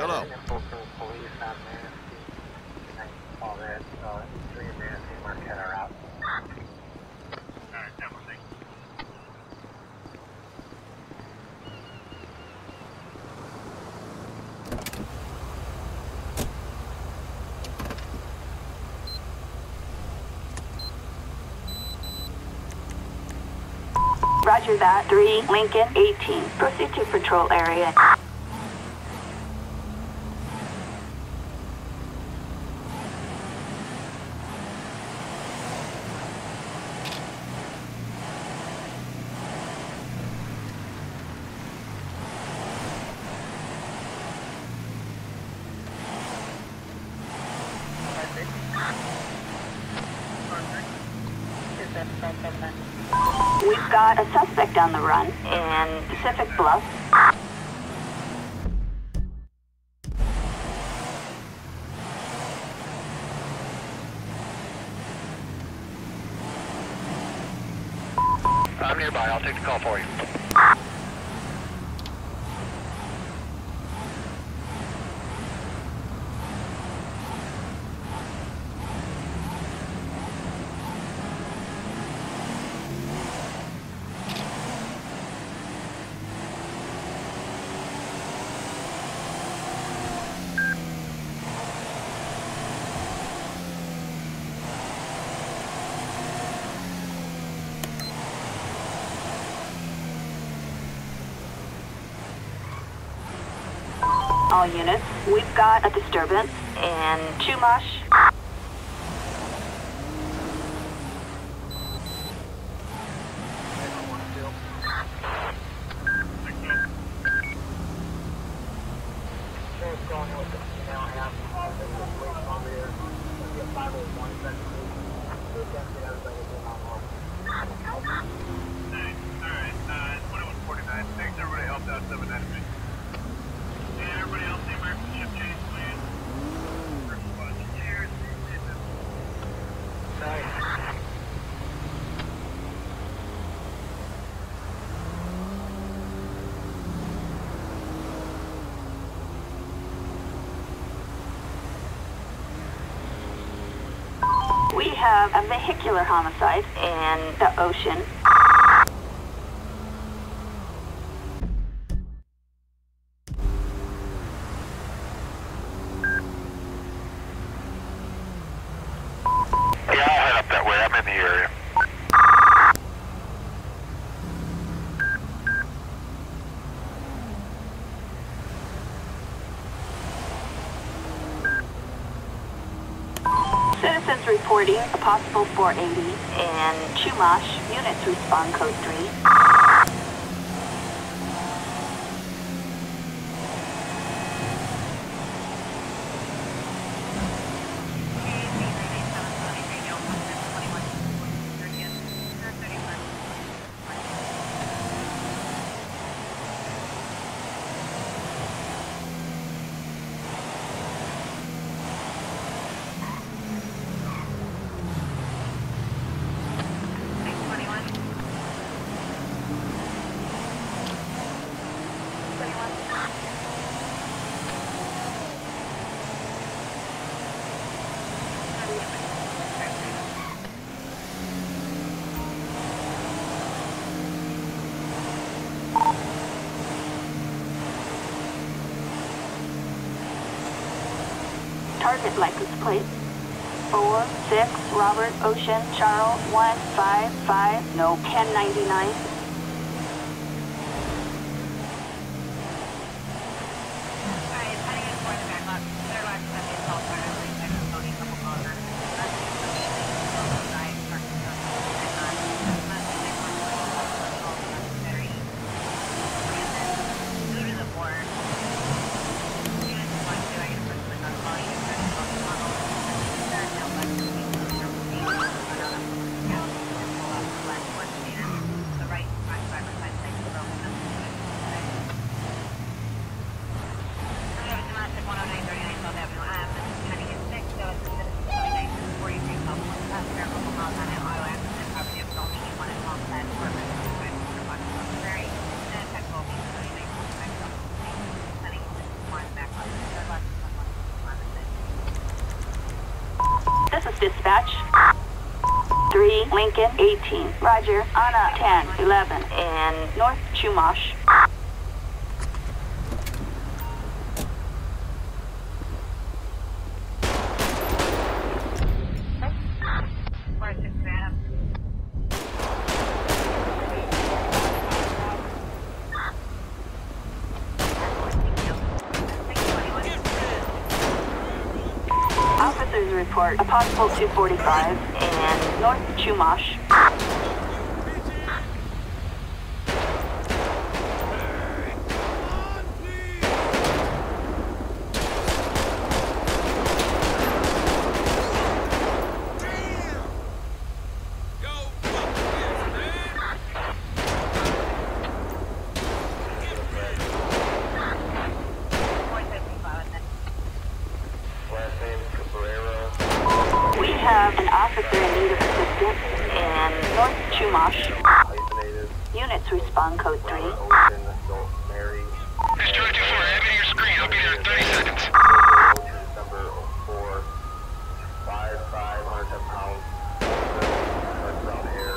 Hello. Info for police on Manatee. Can I call that 3 in Manatee, Marquette are out. Alright, that one thing. Roger that. 3, Lincoln, 18. Proceed to patrol area. We've got a suspect on the run in Pacific Bluff. I'm nearby, I'll take the call for you. All units, we've got a disturbance in Chumash. We have a vehicular homicide in the ocean. Yeah, I'll head up that way, I'm in the area. Citizens reporting a possible 480 in Chumash. Units respond code 3. Target license plate 46 Robert Ocean Charles 155 no 1099. Right. Dispatch. 3, Lincoln, 18. Roger, Anna, 10, 11, and North Chumash. Officers report a possible 245 and North Chumash. We have an officer in need of assistance in North Chumash. Units respond code 3. This Charlie 24, add me to your screen. I'll be there in 30 seconds. Number 4, 110 pounds. Brown hair.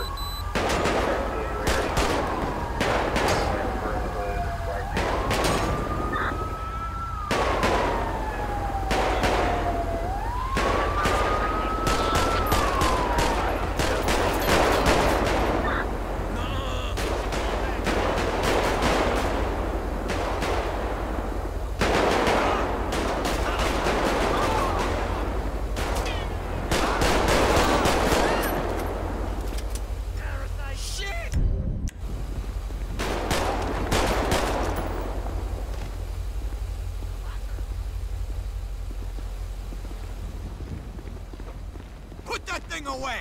Put that thing away!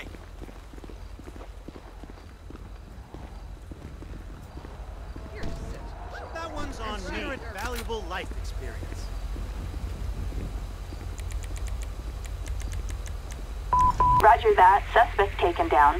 That one's on me. Valuable life experience. Roger that. Suspect taken down.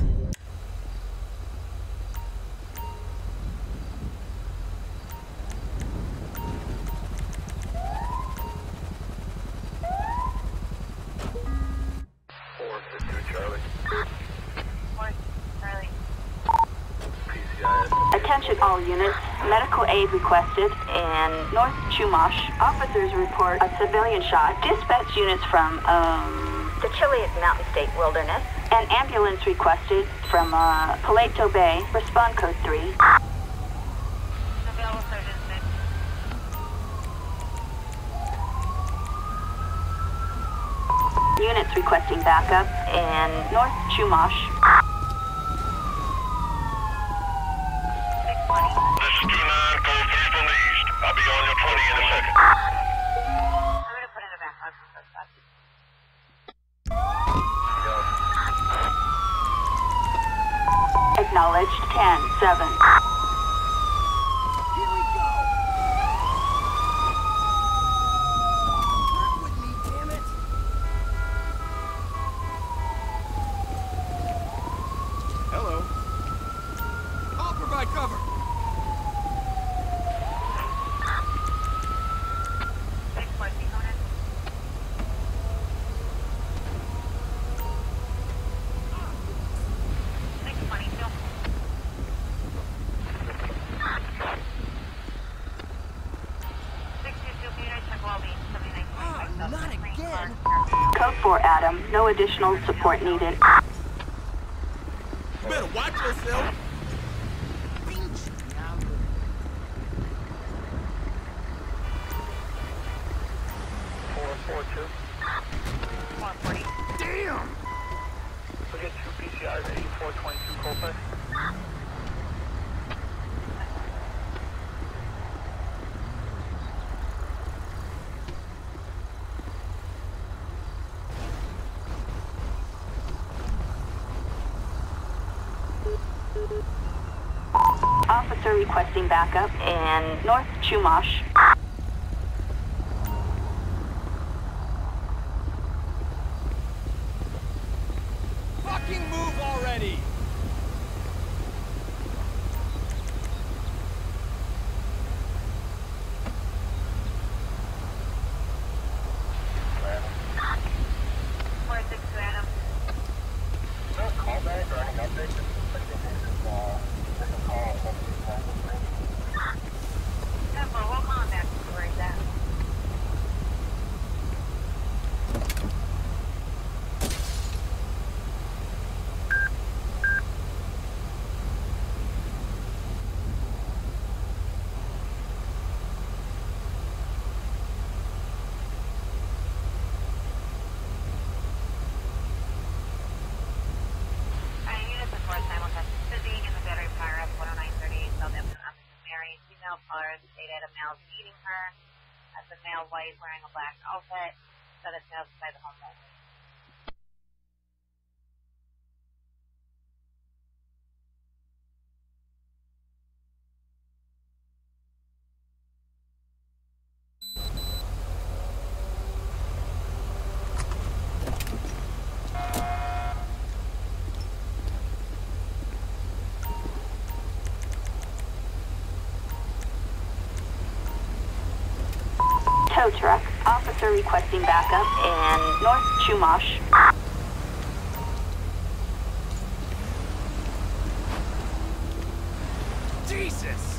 Attention all units. Medical aid requested in North Chumash. Officers report a civilian shot. Dispatch units from, the Chiliad Mountain State Wilderness. An ambulance requested from, Paleto Bay. Respond code 3. Units requesting backup in North Chumash. This is 2-9, code 3 from the east. I'll be on your 20 in a second. I'm gonna put in a backup. Acknowledged 10-7. Here we go! Work with me, damn it! Hello. I'll provide cover. Not again! Code 4 Adam. No additional support needed. You better watch yourself! 442. 140. Damn! We'll get 2 PCIs at 8422 Colfax. Officer requesting backup in North Chumash. Fucking move already! Adam. callers stated a male is beating her. As the male white wearing a black outfit. So that's outside the home only. Tow truck. Officer requesting backup in North Chumash. Jesus!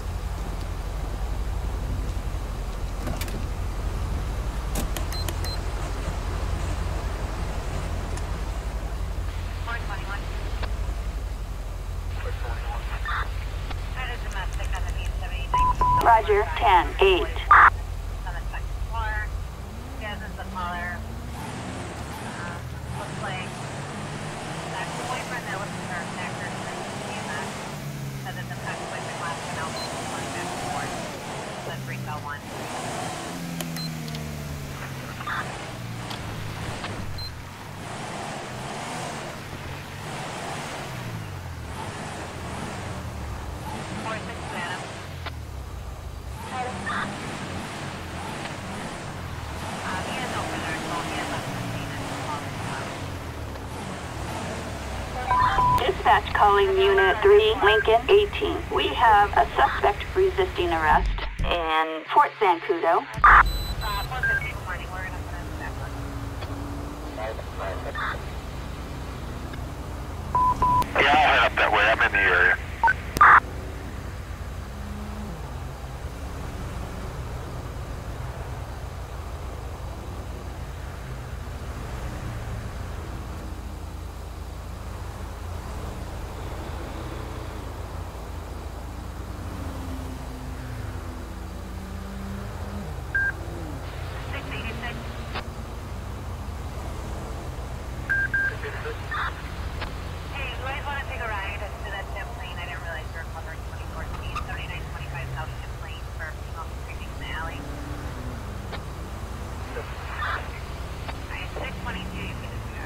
That is domestic on the B-70. Roger, 10-8. On the second floor. Yes, is the caller. Looks like that boyfriend that was her actor EMS said that the past boyfriend last went out going back and forth. That's 301. Dispatch calling Unit 3, Lincoln 18. We have a suspect resisting arrest in Fort Zancudo. Good morning. We're going to put in that Yeah, I'll head up that way. I'm in the area. Hey, you guys want to take a ride to that Champlain? I didn't realize you were covering 24 3925 South Champlain for female screaming in the alley. Alright, 622, you can just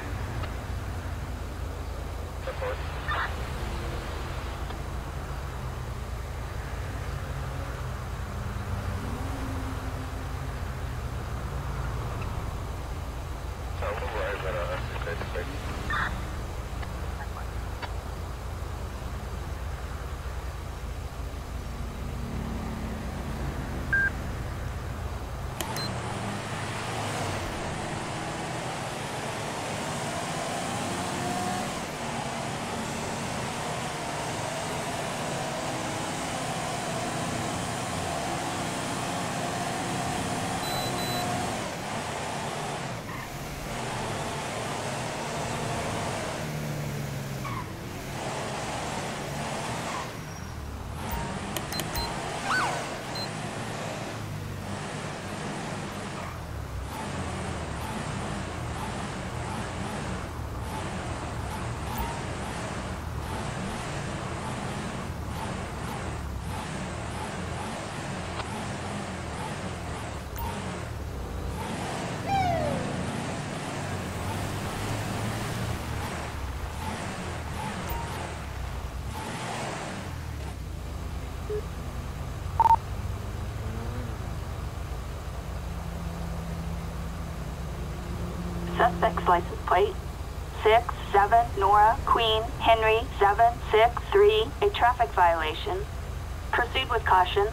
Suspect's license plate 67 Nora Queen Henry 763. A traffic violation. Proceed with caution.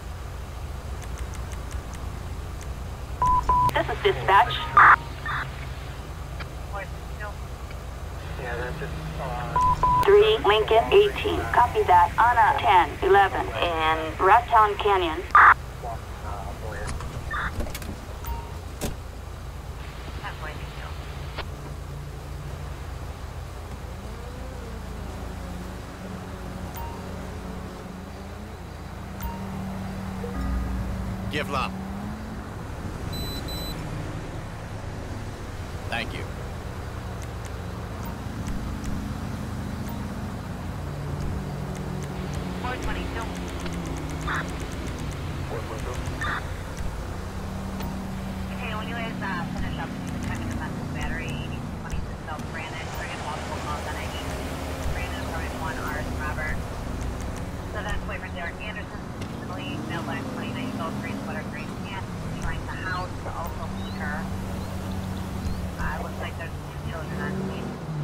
This is dispatch. Yeah, that's just, 3 Lincoln 18. Copy that. Anna 10 11 in Rattown Canyon. Give love. Thank you. Okay, when you guys finish up checking the message battery, 26 South Brandon, we're getting multiple calls on it. Brandon, Roman 1, Ars, Robert. So that's boyfriend Derek Anderson, Emily, mailbox 29 South Green, Sweater Green, and trying to house to also meet her. Looks like there's 2 children on scene.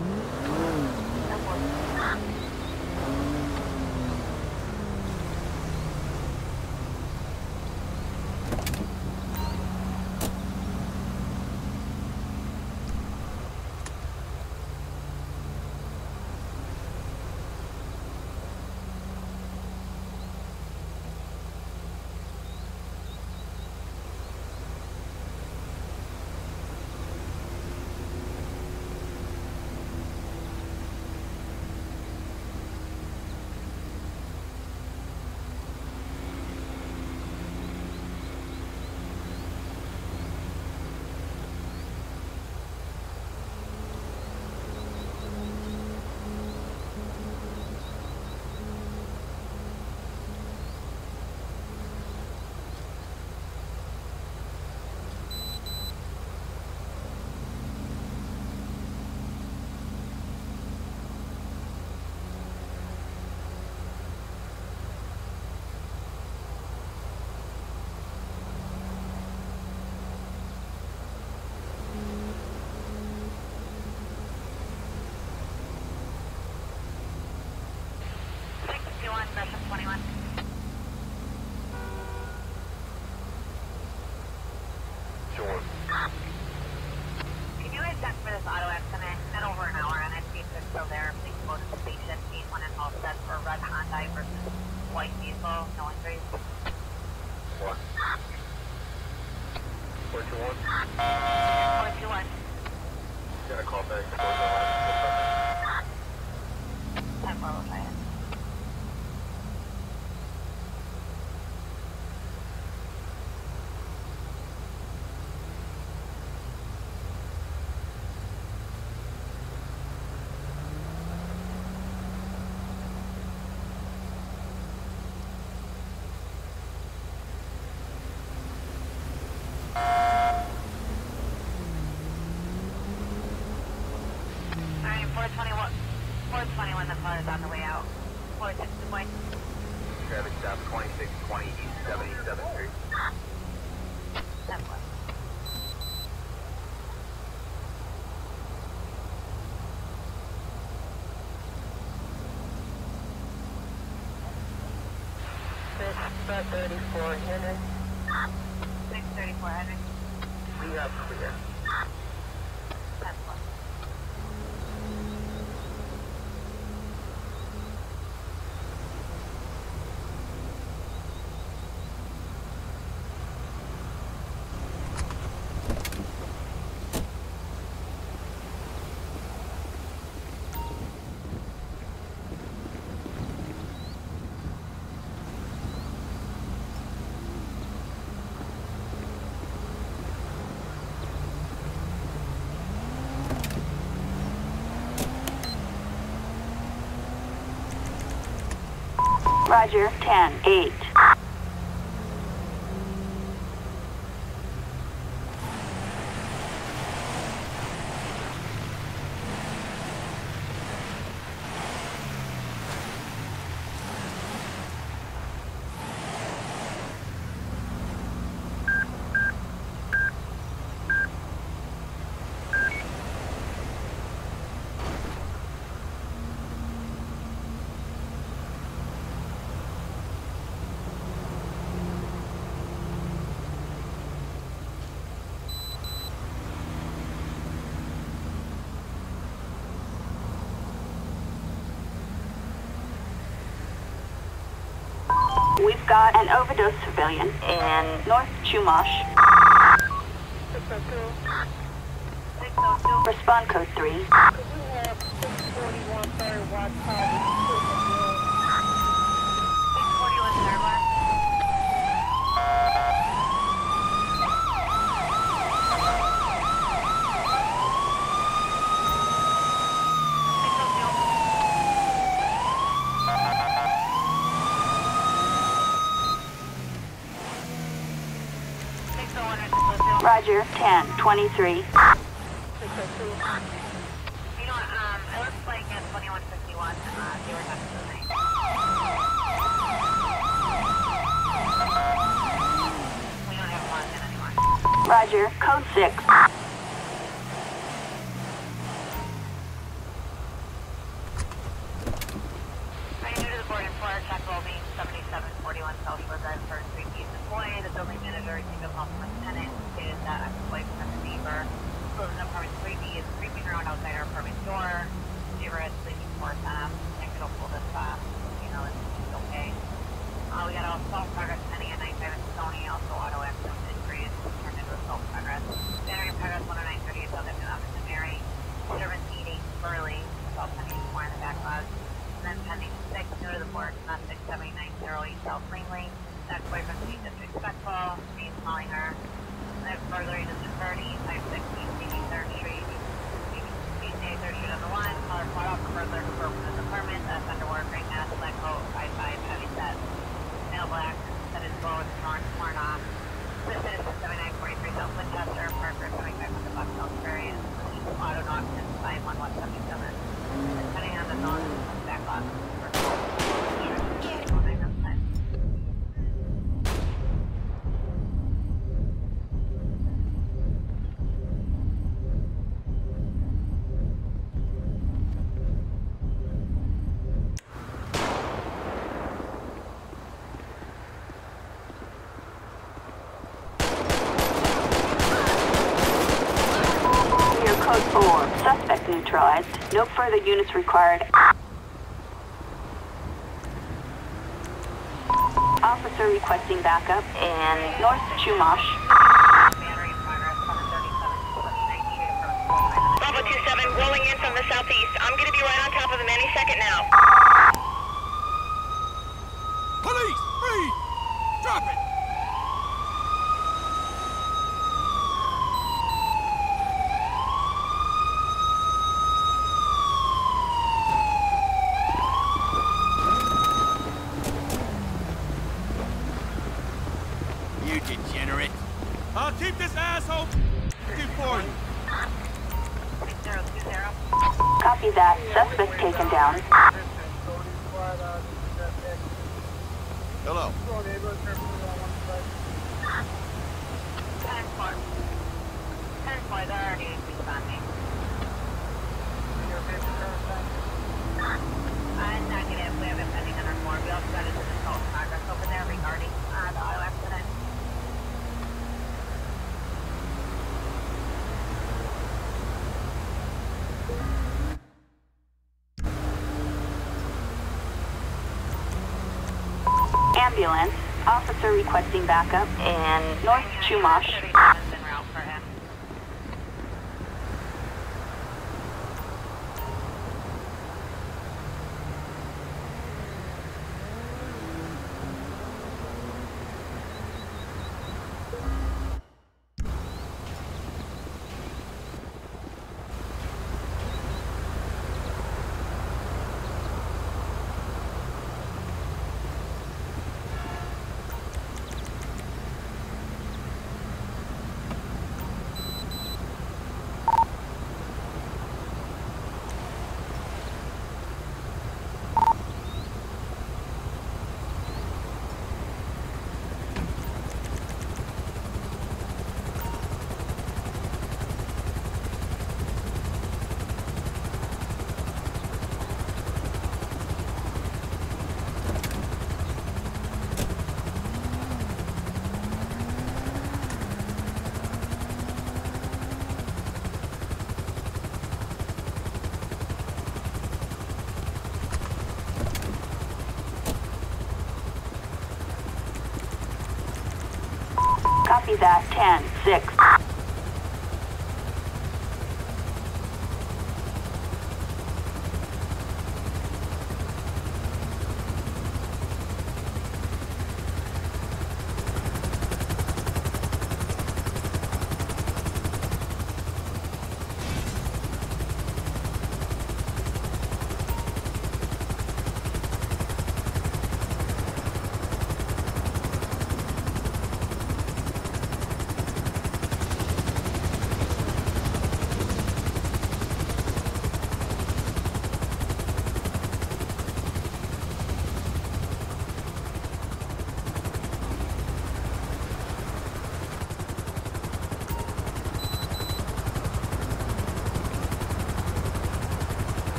Session 21. Sure. Can you guys check for this auto accident? It's been over an hour and I see if they're still there. Please go to the station. Gate 1 and all set for red Hyundai versus white diesel. No injuries. What? 421? 421. Got a call back. 10 4 will try it. Alright, 421, the car is on the way out. 460 point. Traffic stop 2620 East 77th Street. 10 4. About 34 Henry. 634 Henry. We are clear. 10 4. Roger, 10-8. We've got an overdose civilian in North Chumash. 602. 602. Respond code 3. Could you have 641 third watch call? 641 third watch. Roger, 10-23. You know what, it looks like at 2151, they were having the night. We don't have logged in anymore. Roger, code 6. New to the boarding floor, check will be 7741 South Shore Drive, first 3 keys deployed. The building manager received a call from a tenant, stated that a wife from the neighbor who lives in apartment 3B is creeping around outside our apartment door. The neighbor is sleeping for them. I could have pulled this it's okay. We got a assault progress pending at 95 in Stony, also auto accident injuries turned into assault progress. Battery progress 10938 South Avenue, Officer Mary. Disturbance eating early, assault pending more in the backlog. And then pending 6, new to the board, domestic 7908 South Langley. Ex-boyfriend being disrespectful, me calling her. And then burglary to security, 560 83rd Street. 83rd Street on the 1. Call her fought off the burglar who broke into his apartment. The offender wore a gray mask, black coat, 5'5", heavy set. Male black, set his blow with torn off. Listed is 7943 South Winchester, Parker 7500 Bucks South Prairie, and Auto Knoxon 51177. Depending on the zone, backlog. Code 4. Suspect neutralized. No further units required. Officer requesting backup in North Chumash. Battery in progress, 737, Bravo 27, rolling in from the southeast. I'm gonna be right on top of them any second now. Police! Freeze! Drop it! You degenerate. I'll keep this asshole for you. 020. Copy that. Suspect taken down. Hello. 10-4. 10-4, they're already responding. Negative, we have it pending on our board. We also got it in assault progress over there regarding the auto accident. Ambulance. Officer requesting backup in North Chumash. 37's en route for him. Copy that. 10-6.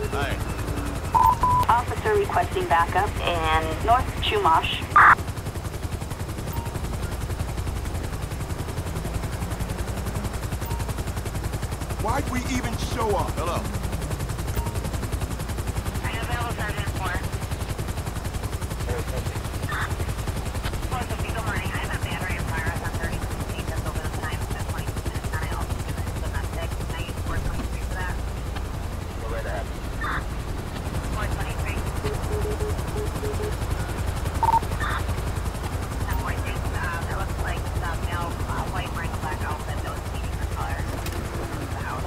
Aye. Officer requesting backup in North Chumash. Why'd we even show up? Hello. I have available Sergeant 4. 450, good morning. I have a battery of virus on 30 just over the time at 20 minutes, and I also do it domestic. Can I use 423 for that? Go right ahead. 423. 1046, it looks like the male white wearing a black outfit that was speeding the color of the house.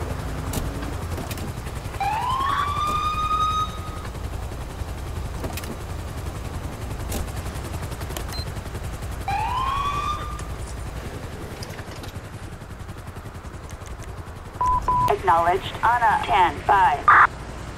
Acknowledged on a 10-5.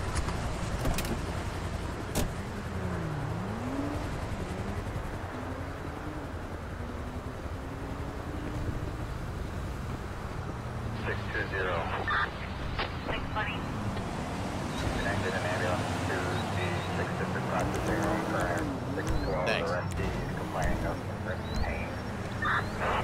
Connected an ambulance to the 6th District processing room for 612 Thanks. arrestees complaining of pain.